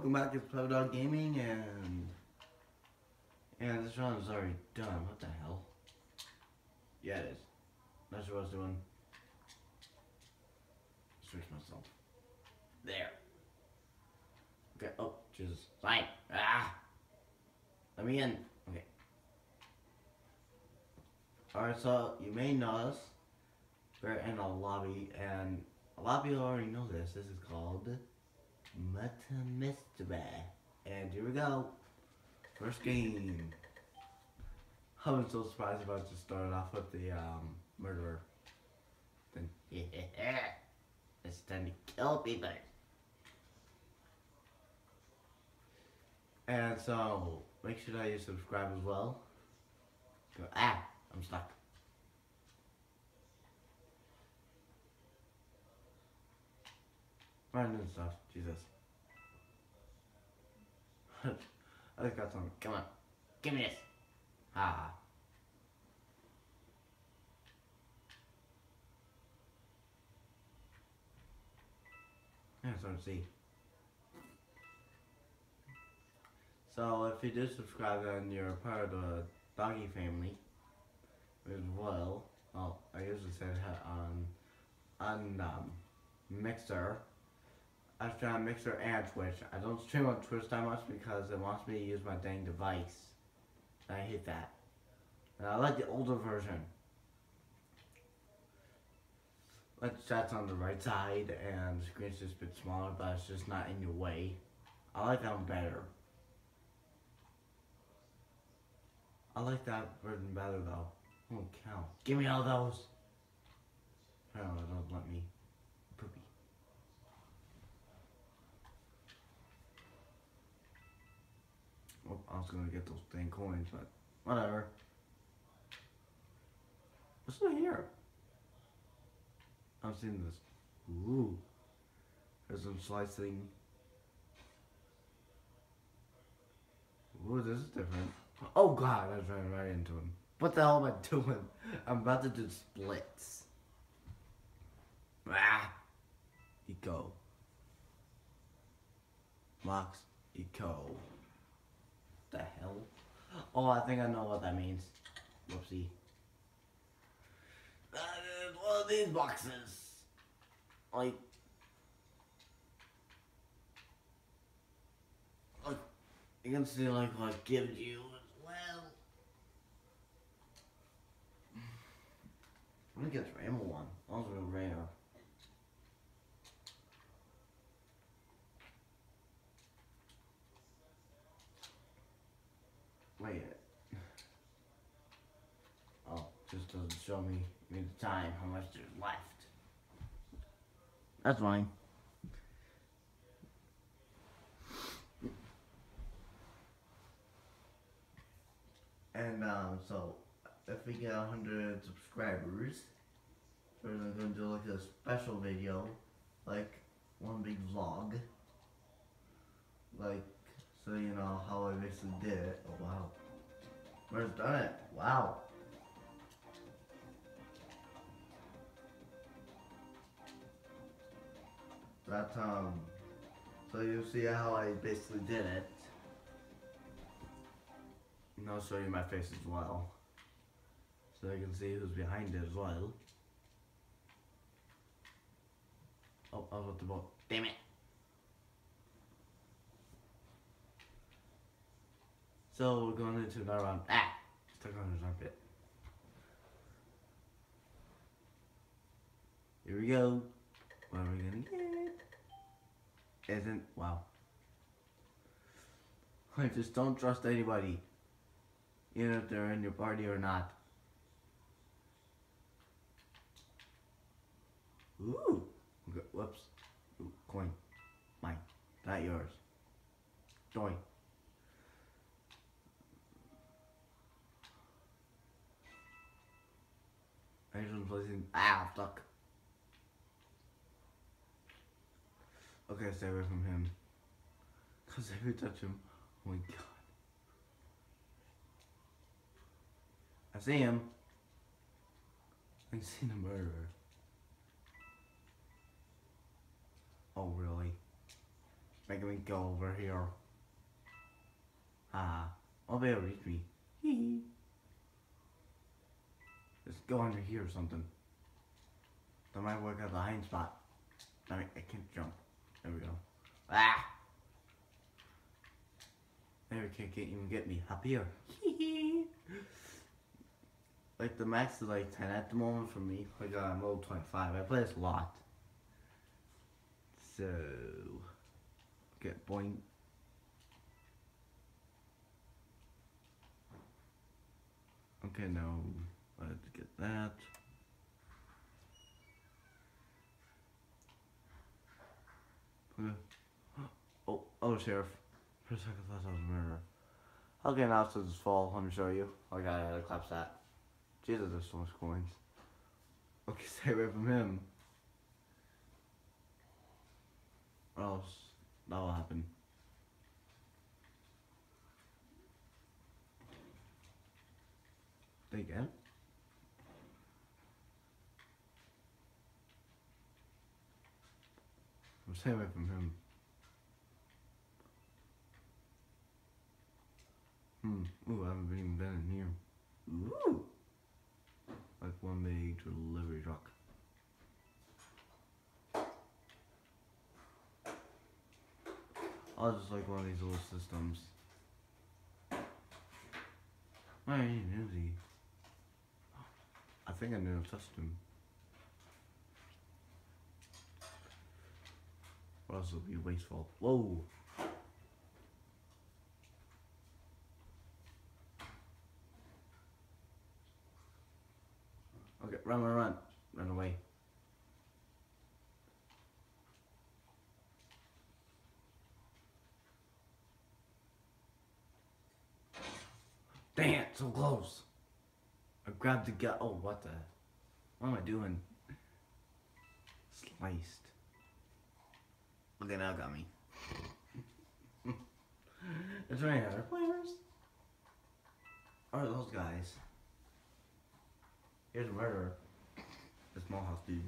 welcome back to Clever Dog Gaming, and this round is already done. What the hell? Yeah, it is. That's what I was doing. Switch myself. There. Okay. Oh, Jesus. Fine. Ah. Let me in. Okay. Alright, so you may notice we're in a lobby, and a lot of people already know this. This is called Meta Mystery. And here we go. First game. I was so surprised if I just started off with the murderer. Then, yeah, it's time to kill people. And so, make sure that you subscribe as well. I'm stuck. Random stuff, Jesus. I just got something. Come on, give me this. Ha. Yeah, it's hard to see. So if you do subscribe, then you're part of the doggy family as well. Well, I usually say that on Mixer. I stream on Mixer and Twitch. I don't stream on Twitch that much because it wants me to use my dang device. And I hate that. And I like the older version. Like chat's on the right side and the screen's just a bit smaller, but it's just not in your way. I like that one better. I like that version better though. Holy cow. Give me all those. Oh, don't let me. Poopy. Oh, I was gonna get those dang coins, but whatever. What's in here? I've seen this. Ooh. There's some slicing. Ooh, this is different. Oh god, I ran right into him. What the hell am I doing? I'm about to do splits. Ah! Eco. Mox. Eco. The hell? Oh, I think I know what that means. Whoopsie. One of these boxes. Like, you can see like what it gives you as well. I'm gonna get the ammo one. That was real rare. Wait. Oh, just doesn't show me the time, how much there's left. That's fine. And so if we get 100 subscribers, we're gonna do like a special video, like one big vlog, like so you know how I basically did it. Oh wow, where's done it? Wow. That so you'll see how I basically did it. And I'll show you my face as well, so you can see who's behind it as well. Oh, I was at the boat. Damn it! So we're going into another round. Ah! Stuck on his armpit. Here we go. What are we gonna get? Isn't wow. I just don't trust anybody. Even if they're in your party or not. Ooh. Okay, whoops. Ooh, coin. Mine. Not yours. Join. I just placing. Ah, fuck. Okay, stay away from him. Cause if you touch him, oh my god. I see him. I see the murderer. Oh really? making me go over here. Ah, I'll be able to reach me. Hee hee. Just go under here or something. That might work out the hiding spot. I can't jump. There we go. Ah! Maybe can't even get me up here. Like the max is like 10 at the moment for me. Like I'm level 25. I play this a lot. So get boing. Okay, now let's get that. Okay. Oh, Sheriff. For a second, I thought I was a murderer. Okay, now it's just fall. Let me show you. Okay, I gotta clap that. Jesus, there's so much coins. Okay, stay away from him. Or else that will happen. They again? Stay away from him. Ooh, I haven't even been in here. Ooh! Like one big delivery truck. I just like one of these little systems. Why are you newsy? I think I knew I touched him. Or else it'll be wasteful. Whoa! Okay, run. Run away. Dang it, so close. I grabbed the gun. Oh, what the? What am I doing? Sliced. Okay, now it got me. Is there any other players? Or those guys? Here's a murderer. The small house dude.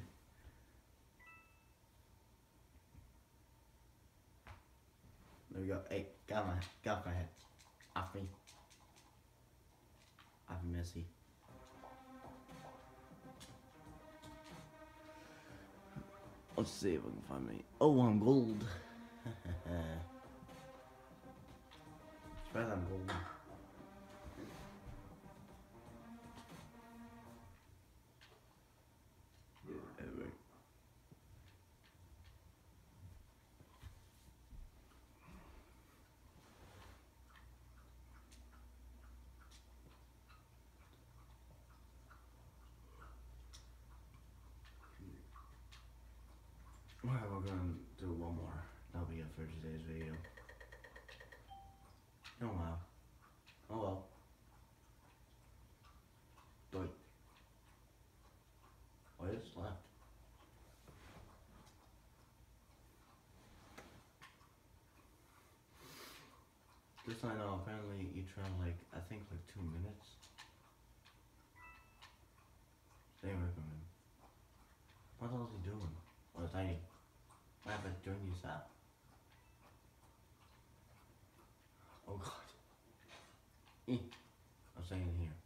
There we go. Hey, got off my head. Off me. Off Missy. Let's see if I can find me. Oh, I'm gold. Spread I'm gold. Anyway. Alright, we're gonna do one more. That'll be it for today's video. Oh wow. Oh well. But what is left? This I know, apparently each round like I think like 2 minutes. Stay away from him. What the hell is he doing? Oh, Tiny. What happened during you stop? Oh god. I'm staying in here.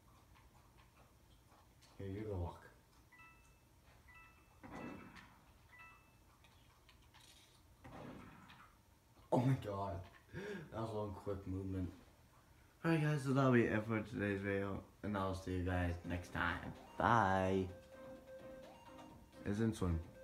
Here, you go walk. Oh my god. That was one quick movement. Alright guys, so that'll be it for today's video. And I'll see you guys next time. Bye. It's in swim.